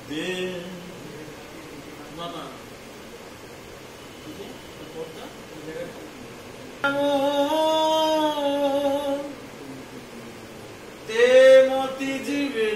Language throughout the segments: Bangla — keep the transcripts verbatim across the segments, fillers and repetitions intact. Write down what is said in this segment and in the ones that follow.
দে না না তে মতি জীবের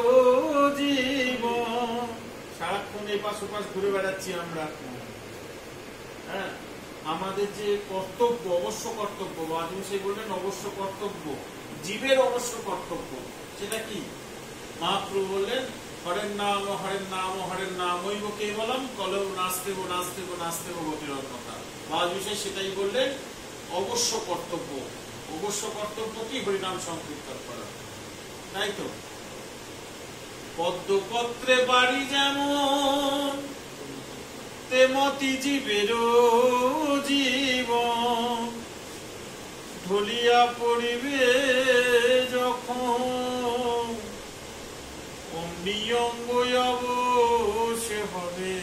জীবন। সারাক্ষণ এই পাশ ওপাশ ঘুরে বেড়াচ্ছি আমরা। হ্যাঁ, আমাদের যে কর্তব্য, অবশ্য কর্তব্য, বাজু সে বললেন অবশ্য কর্তব্য, জীবের অবশ্য কর্তব্য, সেটা কি? মহাপ্রভু বললেন হরের নাম হরের নাম হরের নাম ওইব কে বললাম কলেও নাচতেব নাচতেব নাচতেব বটির কথা। বাজু সে সেটাই বললেন অবশ্য কর্তব্য। অবশ্য কর্তব্য কি? হরিনাম সংকীর্তন করা, তাই তো? পদ্মপত্রে বাড়ি যেমন তেমতি জীবের জীবন, ঢলিয়া পড়িবে যখন অমনি অঙ্গ অবশ হবে।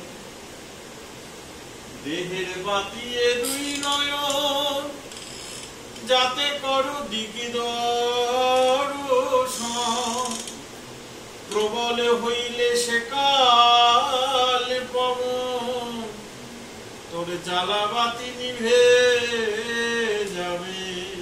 দেহের বাতিয়ে দুই নয়ন যাতে করো দিকি দর্শন, প্রবল হইলে সে কাল পবন, তোর জ্বালাবাতি নিভে যাবে।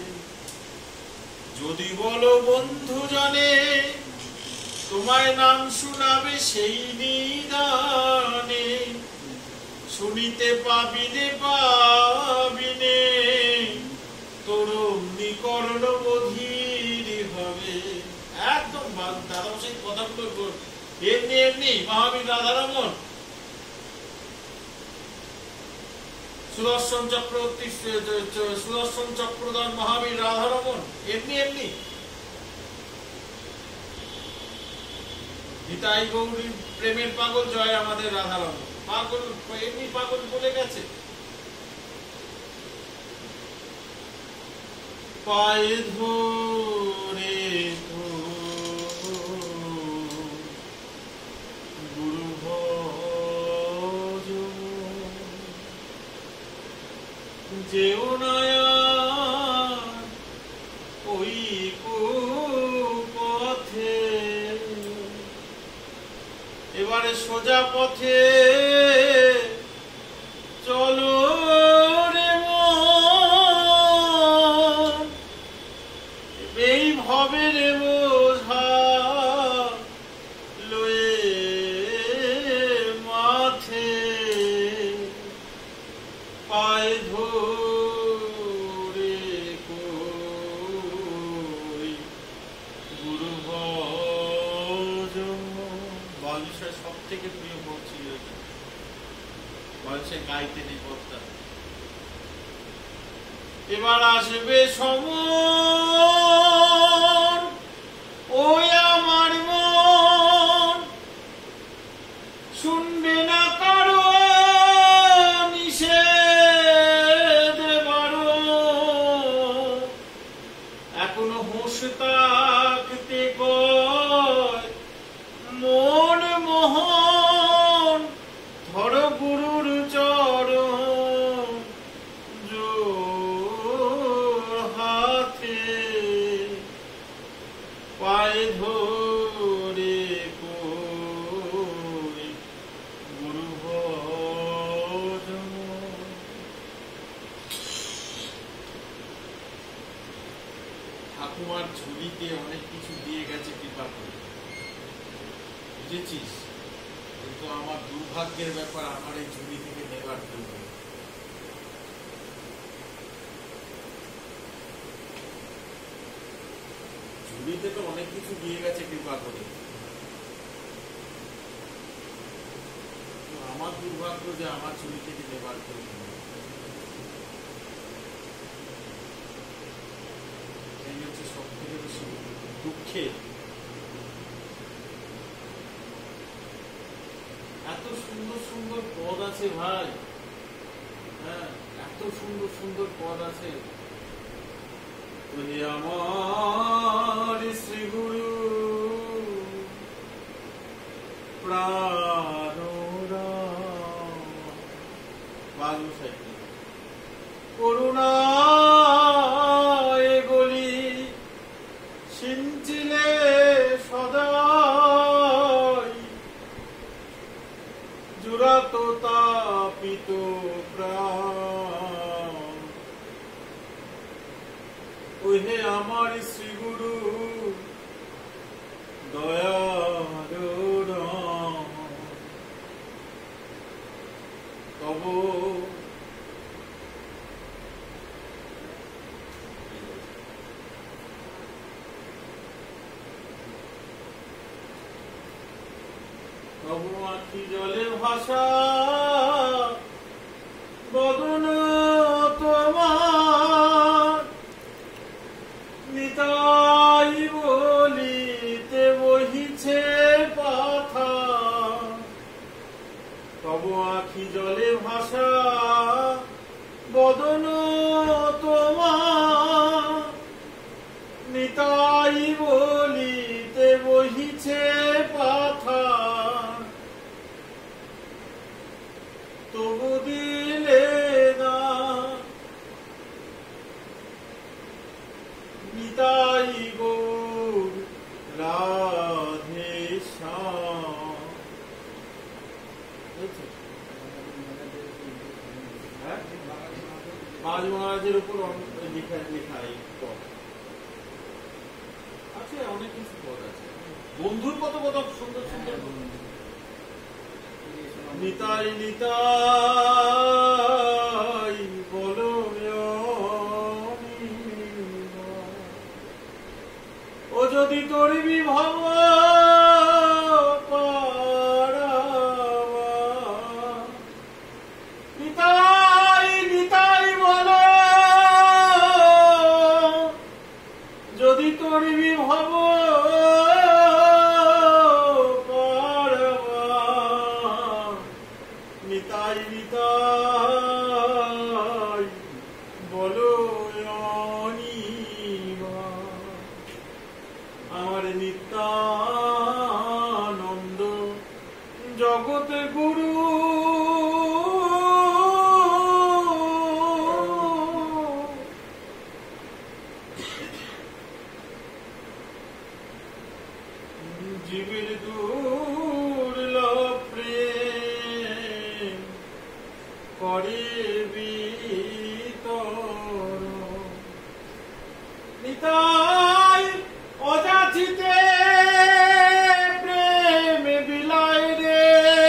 যদি বলো বন্ধু জনে তোমায় নাম শুনাবে সেই নিদানে, শুনিতে পাবিনে পাবিনে তোর নিকর্ণ বধির হবে। একদম দাদা সেই কথাগুলো এমনি এমনি মহাবীর রাধারমন সুদর্শন চক্রবর্তী সুদর্শন চক্রধর মহাবীর রাধারমন এমনি এমনি নিতাই গৌরী প্রেমের পাগল জয় আমাদের রাধারমন পাগল এমনি পাগল বলে গেছে। পায়ে ধরে গুরু ভজ যেও নয়া ওই পথে, এবারে সোজা পথে চলো রে মন, এই ভবের বোঝা লয়ে মাথে, পায়ে ধরে কই গুরু ভজ। বালুষার সব থেকে প্রিয় পথ ছিল বালুষা গাইতে নেই পথটা। এবার আসবে সমন ওই আমার মন, শুনবে না কারো নিষেধ বারণ, এখনো হুঁশ থাকতে কয় মন মোহন, ধর গুরুর চরণ জোর হাতে, পায়ে ধরে কই গুরু ভজ। ঠাকুমার ঝুলিতে অনেক কিছু দিয়ে গেছে কৃপা করে, বুঝেছিস? কিন্তু আমার দুর্ভাগ্যের ব্যাপার, আমার এই ঝুলি থেকে নেবার জন্য ঝুলিতে তো অনেক কিছু দিয়ে গেছে কৃপা করে, আমার দুর্ভাগ্য যে আমার ঝুলি থেকে নেবার জন্য। এই হচ্ছে সব থেকে বেশি দুঃখের। এত সুন্দর সুন্দর পদ আছে ভাই, হ্যাঁ এত সুন্দর সুন্দর পদ আছে। আমার শ্রী গুরু প্রাণ করুণা এগলি সিঞ্চিলে সদাই, আমার শ্রী গুরু দয়ার তব তবু আখি জলে ভাষা বদন তোমার নিতাই বলিতে বহিছে পাথা তবু আখি জলে ভাষা বদন তোমার নিতাই বলিতে বহিছে পাথা তবু দিলে না নিতাই গৌর রাধে শ্যাম। পাঁচ মহারাজের উপর লেখা লেখা এই পদ আছে, অনেক কিছু পদ আছে। বন্ধুর কত কত সুন্দর সুন্দর নিতাই নিতাই বলো ও যদি তোর বিভব নিতাই নিতাই বলো যদি তোর বিভব নিতাই নিতাই বলো আমার নিত্যানন্দ জগৎ গুরু জীবের দুর্লভ প্রেম করে বিতর নিতাই অযাচিতে প্রেম বিলায় রে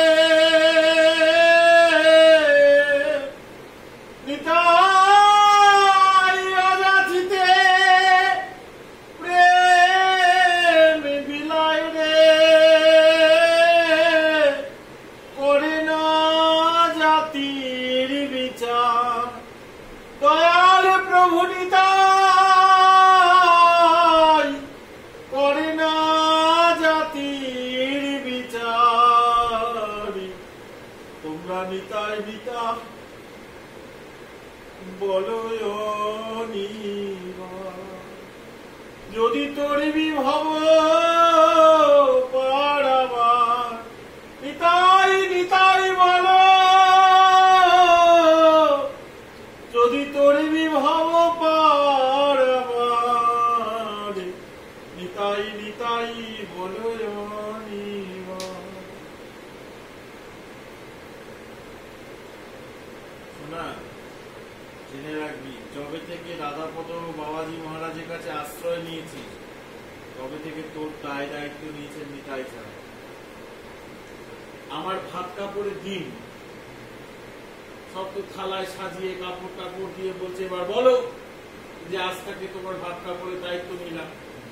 নিতাই অযাচিতে প্রেম বিলায় রে করে না জাতির বিচার দয়াল প্রভু নিতাই করে না জাতির বিচার তোমরা নিতাই নিতা বলো যদি তোর বিভব পাড়াবার নিতাই নিতাই বলো যদি তোর বিভব পাড়াবার নিতাই নিতাই বলো শোনা জেনে রাখবি যবে থেকে রাধাপদ বাবাজি মহারাজের কাছে আশ্রয় নিয়েছিস তবে থেকে তোর দায় দায়িত্ব নিয়েছেন নিতাই ছাড়া। আমার ভাত কাপড়ের দিন সব তো থালায় সাজিয়ে কাপড় কাপড় দিয়ে বলছে এবার বলো যে আজ থেকে তোমার ভাত কাপড়ের দায়িত্ব নিলাম।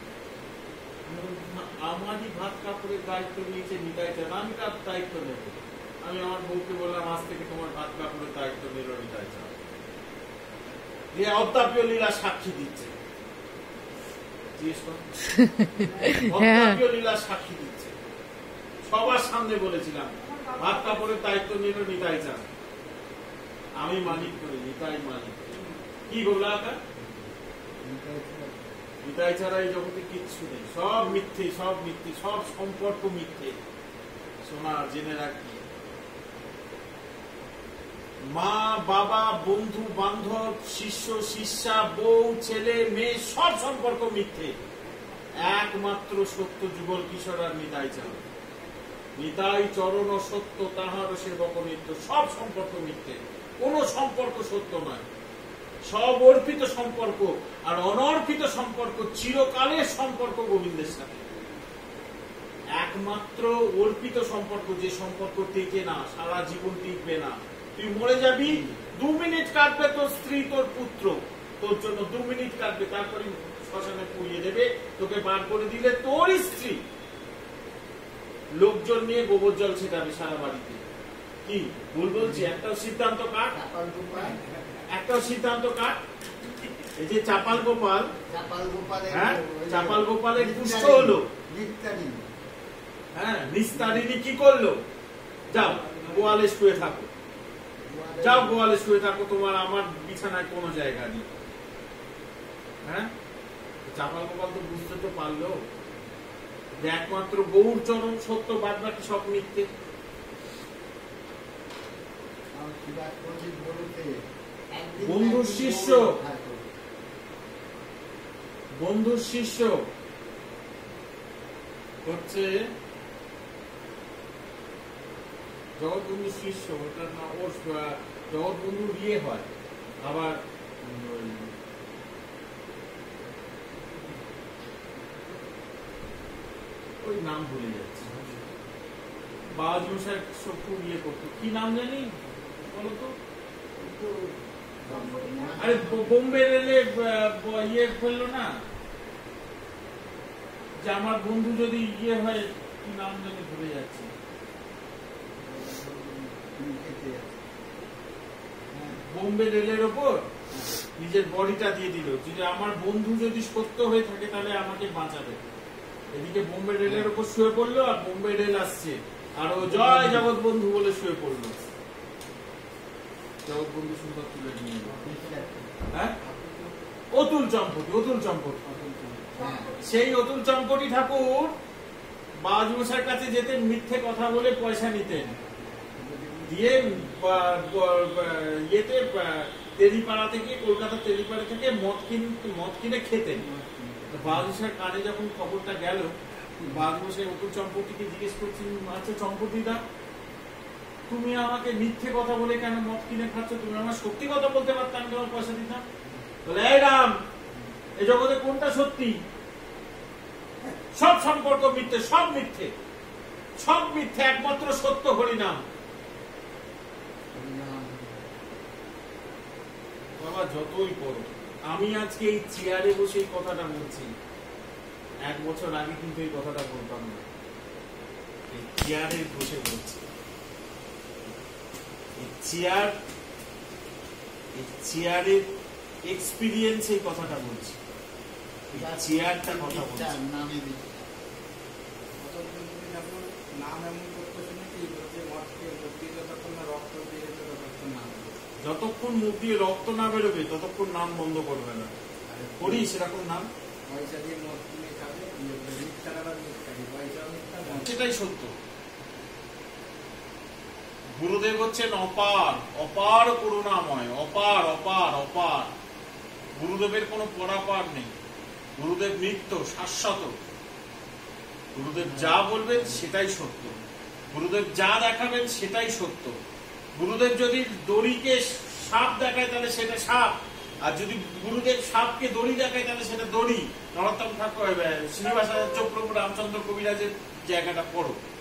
আমারই ভাত কাপড়ের দায়িত্ব নিয়েছে নিতাই ছাড়া, আমি তার দায়িত্ব নেব। আমি আমার বউকে বললাম আজ থেকে তোমার ভাত কাপড়ের দায়িত্ব নিল নিতাই ছাড়া। যে অদ্যাপীয় লীলা সাক্ষী দিচ্ছে অদ্যাপীয় লীলা সাক্ষী দিচ্ছে সবার সামনে বলেছিলাম ভাত কাপড়ের দায়িত্ব নিল নিতাই ছাড়া। আমি মালিক করি, নিতাই মালিক। কি বললা নিতাই ছাড়া এই জগতে কিচ্ছু নেই, সব মিথ্যে, সব মিথ্যে, সব সম্পর্ক মিথ্যে। শোনা জেনে রাখি মা বাবা বন্ধু বান্ধব শিষ্য শিষ্যা বউ ছেলে মেয়ে সব সম্পর্ক মিথ্যে। একমাত্র সত্য যুগল কিশোর আর নিতাই ছাড়া। নিতাই চরণ সত্য তাহার সেবক নিত্য। সব সম্পর্ক মিথ্যে, কোন সম্পর্ক সত্য নয়। সব অর্পিত সম্পর্ক, আর অনর্পিত সম্পর্ক চিরকালের সম্পর্ক গোবিন্দের সাথে। একমাত্র অর্পিত সম্পর্ক, যে সম্পর্ক টিকে না, সারা জীবন টিকবে না। তুই মরে যাবি, দু মিনিট কাটবে তোর স্ত্রী তোর পুত্র, তোর জন্য দু মিনিট কাটবে, তারপরে শ্মশানে পুড়িয়ে দেবে। তোকে বার করে দিলে তোর স্ত্রী লোকজন নিয়ে গোবর জল ছেটাবে সারা বাড়িতে। কি ভুল বলছি? একটাও সিদ্ধান্ত কাট, একটাও সিদ্ধান্ত কাট। এই যে চাপাল গোপাল, হ্যাঁ চাপাল গোপালের পুষ্ট হলো, হ্যাঁ নিস্তারিণী কি করলো? যাও গোয়ালে শুয়ে থাকো, যাও গোয়ালে শুয়ে থাকো, তোমার আমার বিছানায় কোনো জায়গা নেই। হ্যাঁ চাপাল গোপাল তো বুঝতে তো পারলো যে একমাত্র গৌর চরণ সত্য, বাদ বাকি সব মিথ্যে। বন্ধুর শিষ্য, বন্ধুর শিষ্য হচ্ছে জগৎবন্ধু শিষ্য, ওটার না ওর জগৎবন্ধুর বিয়ে হয়। আবার ওই নাম ভুলে যাচ্ছে, বাবাজি মশাই সব খুব ইয়ে করতো, কি নাম জানি বলতো? আরে বোম্বে রেলে ইয়ে ফেললো না, যে আমার বন্ধু যদি ইয়ে হয়, কি নাম জানি ভুলে যাচ্ছে। বোম্বে রেলের ওপর নিজের বডিটা দিয়ে দিল, যে আমার বন্ধু যদি সত্য হয়ে থাকে তাহলে আমাকে বাঁচাবে। এদিকে বোম্বে রেলের ওপর শুয়ে পড়লো, আর বোম্বে রেল আসছে, আর ও জয় জগৎ বন্ধু বলে শুয়ে পড়লো। জগৎ বন্ধু সুন্দর তুলে নিয়ে এলো। হ্যাঁ অতুল চম্পটি, অতুল চম্পটি, সেই অতুল চম্পটি ঠাকুর বাবাজি মশাইয়ের কাছে যেতেন, মিথ্যে কথা বলে পয়সা নিতেন, দিয়ে ইয়েতে তেলিপাড়া থেকে, কলকাতা তেলিপাড়া থেকে মদ কিনে মদ কিনে খেতেন। বাবাজি মশাইয়ের কানে যখন খবরটা গেল, বাবাজি মশাই অতুল চম্পটিকে জিজ্ঞেস করছেন, আচ্ছা চম্পটিদা, তুমি আমাকে মিথ্যে কথা বলে কেন মদ কিনে খাচ্ছ? তুমি আমার সত্যি কথা বলতে পারতাম, আমি তোমার পয়সা দিতাম। বলে এই রাম, এই জগতে কোনটা সত্যি? সব সম্পর্ক মিথ্যে, সব মিথ্যে, সব মিথ্যে, একমাত্র সত্য হরিনাম। বাবা যতই করো, আমি আজকে এই চেয়ারে বসে এই কথাটা বলছি, এক বছর আগে কিন্তু এই কথাটা বলতাম না, এই চেয়ারে বসে বলছি। চেয়ার, চেয়ারের এক্সপিরিয়েন্স এই কথাটা বলছি, চেয়ারটা কথা বলছি। যতক্ষণ মুখ দিয়ে রক্ত না বেরোবে ততক্ষণ নাম বন্ধ করবে না। করি সেরকম নাম, সেটাই সত্য। গুরুদেব হচ্ছেন অপার, অপার করুণাময়, অপার অপার অপার। গুরুদেবের কোনো পরাপার নেই, গুরুদেব নিত্য শাশ্বত। গুরুদেব যা বলবেন সেটাই সত্য, গুরুদেব যা দেখাবেন সেটাই সত্য। গুরুদেব যদি দড়িকে সাপ দেখায় তাহলে সেটা সাপ, আর যদি গুরুদেব সাপকে দড়ি দেখায় তাহলে সেটা দড়ি। নরোত্তম ঠাকুর, শ্রীনিবাসাচার্য প্রভু, রামচন্দ্র কবিরাজের জায়গাটা পড়ো।